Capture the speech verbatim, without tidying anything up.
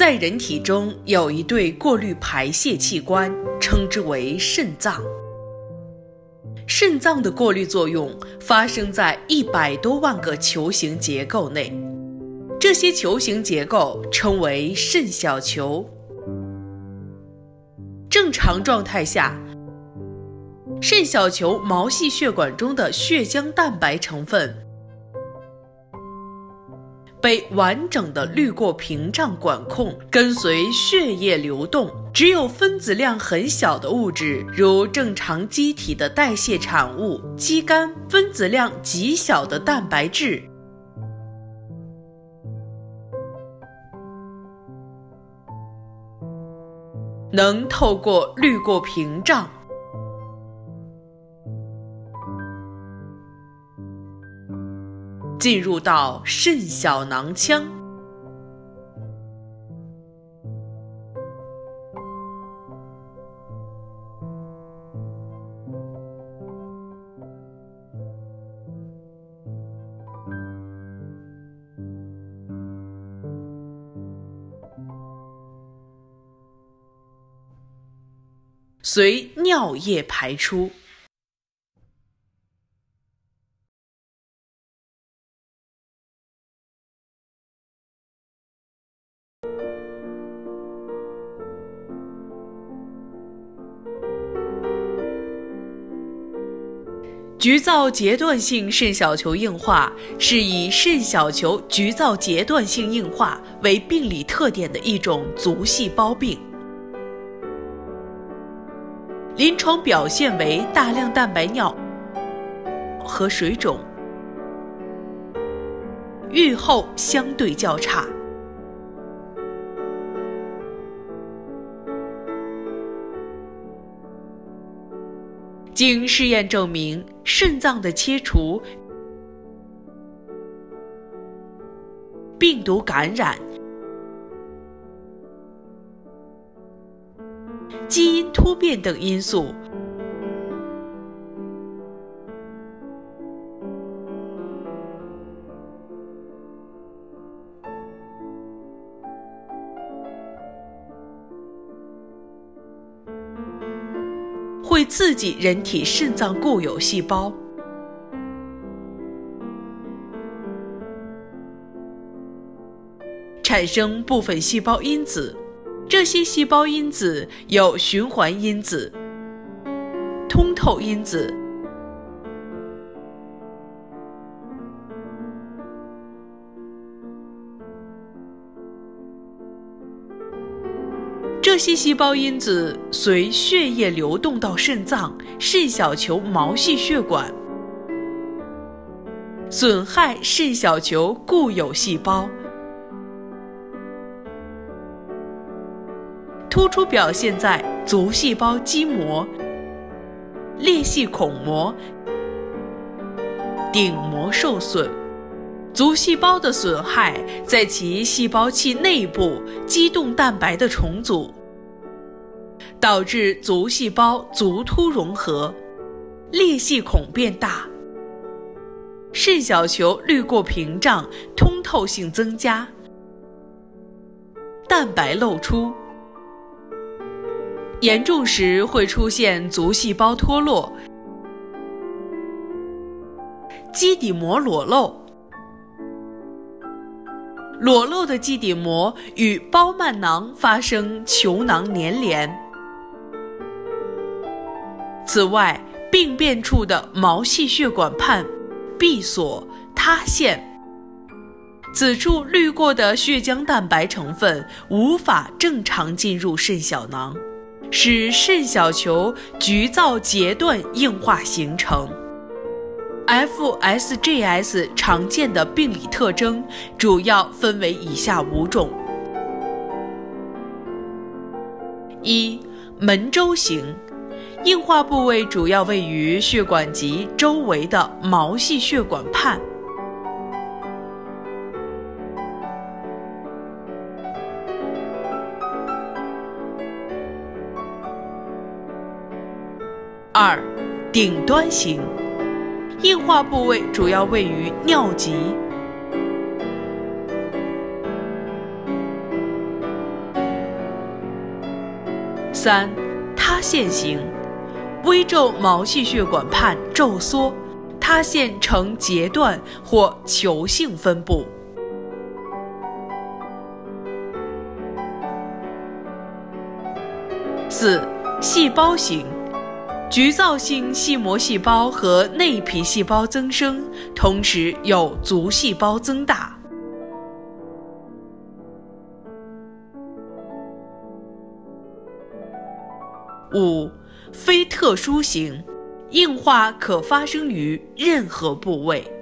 在人体中有一对过滤排泄器官，称之为肾脏。肾脏的过滤作用发生在一百多万个球形结构内，这些球形结构称为肾小球。正常状态下，肾小球毛细血管中的血浆蛋白成分被完整的滤过屏障管控，跟随血液流动。只有分子量很小的物质，如正常机体的代谢产物肌酐，分子量极小的蛋白质，能透过滤过屏障进入到肾小囊腔。随尿液排出。局灶截断性肾小球硬化是以肾小球局灶截断性硬化为病理特点的一种足细胞病。临床表现为大量蛋白尿和水肿，预后相对较差。经试验证明，肾脏的切除、病毒感染、基因突变等因素会刺激人体肾脏固有细胞，产生部分细胞因子。这些细胞因子有循环因子、通透因子、这些细胞因子随血液流动到肾脏、肾小球毛细血管，损害肾小球固有细胞，突出表现在足细胞基膜、裂隙孔膜、顶膜受损。足细胞的损害在其细胞器内部激动蛋白的重组，导致足细胞足突融合，裂隙孔变大，肾小球滤过屏障通透性增加，蛋白漏出。严重时会出现足细胞脱落、基底膜裸露。裸露的基底膜与包蔓囊发生球囊粘连。此外，病变处的毛细血管畔闭锁、塌陷，此处滤过的血浆蛋白成分无法正常进入肾小囊，使肾小球局灶截断硬化形成。F S G S 常见的病理特征主要分为以下五种：一、门周型，硬化部位主要位于血管及周围的毛细血管畔。二、顶端型，硬化部位主要位于尿急。 三、塌陷型，微皱毛细血管畔皱缩，塌陷呈截断或球性分布。四、细胞型，局灶性细膜细胞和内皮细胞增生，同时有足细胞增大。五、非特殊型，硬化可发生于任何部位。